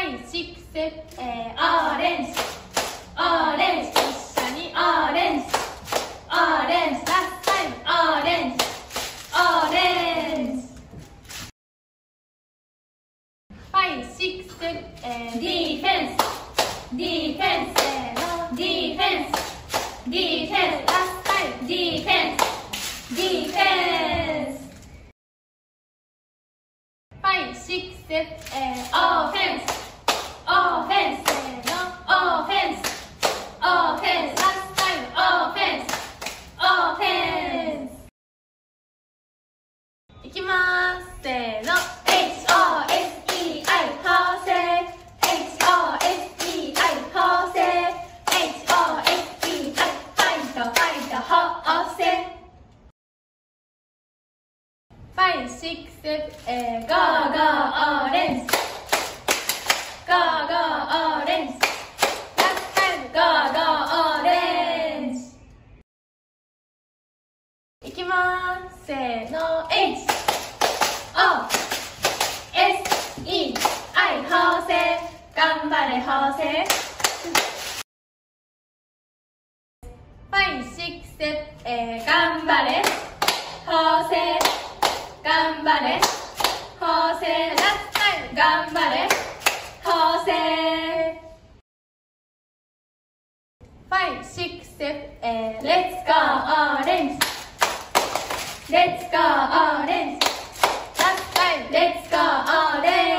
5、6、7、オレンジ、オレンジ、一緒にオレンジ、オレンジ、ラストタイム、オレンジ、オレンジ。5、6、7、ディフェンス、ディフェンス、ディフェンス、ディフェンス、ラストタイム、ディフェンス、ディフェンス。5、6、7、オフェンス、オフェンス、オフェンス、オフェンス、ラストタイム、オフェンス、オフェンス。いきまーす、せーの。HOSEI 縫製、HOSEI 縫製、HOSEI ファイト、ファイト、縫製。5、6、7、ゴーゴーオレンジ、ゴーゴーオレンジ、ラストタイム、ゴーゴーオレンジ。いきまーす、せーの。HOSEI 縫製、頑張れ縫製。5、6、7、頑張れ縫製、頑張れ縫製、ラストタイム、頑張れ縫製。5、6、7、レッツゴーオレンジ、レッツゴーオレンジ、ラストタイム、レッツゴーオレンジ。